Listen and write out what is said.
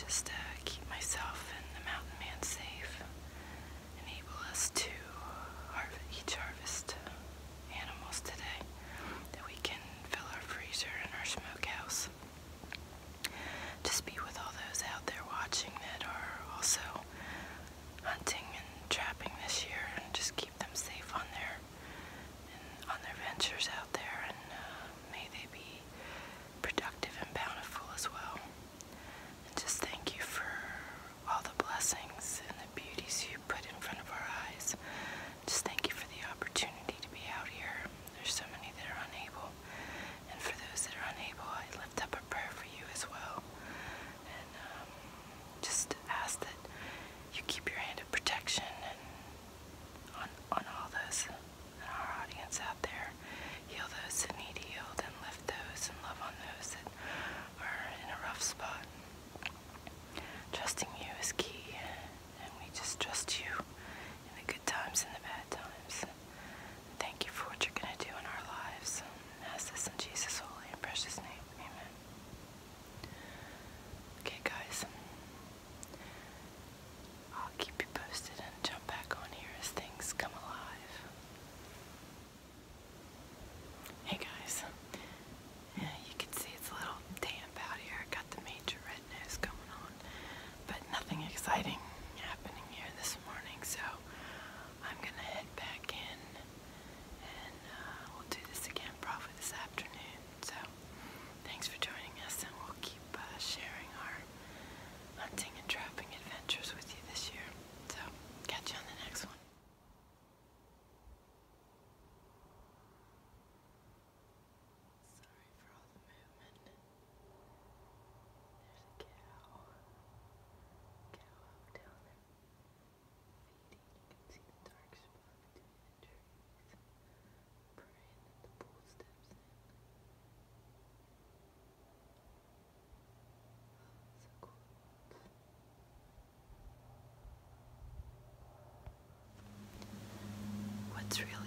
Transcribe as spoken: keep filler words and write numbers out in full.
just uh, keep myself and the mountain man safe, enable us to harvest, each harvest animals today, that we can fill our freezer and our smokehouse. Just be with all those out there watching that are also hunting and trapping this year, and just keep them safe on their and on their ventures out there, and uh, may they be productive and bountiful as well. And just thank you for all the blessings and the beauties you put in front of our eyes. Just thank you for the opportunity to be out here. There's so many that are unable, and for those that are unable, I lift up a prayer for you as well, and um, just ask that you keep your hand of protection and on, on all those in our audience out there. Heal those that need healed, and lift those and love on those that are in a rough spot. Trusting you is key, and we just trust you in the good times and the bad times. Thank you for what you're going to do in our lives. I ask this in Jesus' holy and precious name. Amen. Okay, guys. I'll keep you posted and jump back on here as things come alive. Hey, guys. Yeah, you can see it's a little damp out here. Got the major red nose going on, but nothing exciting happening here this morning, so I'm gonna head back in, and uh, we'll do this again probably this afternoon. So thanks for joining us, and we'll keep uh, sharing our hunting and trapping adventures with you this year. So catch you on the next one. Sorry for all the movement. There's a cow. Cow out down there feeding. You can see the dark spot between the trees. Praying that the bull steps in. So cool. What's really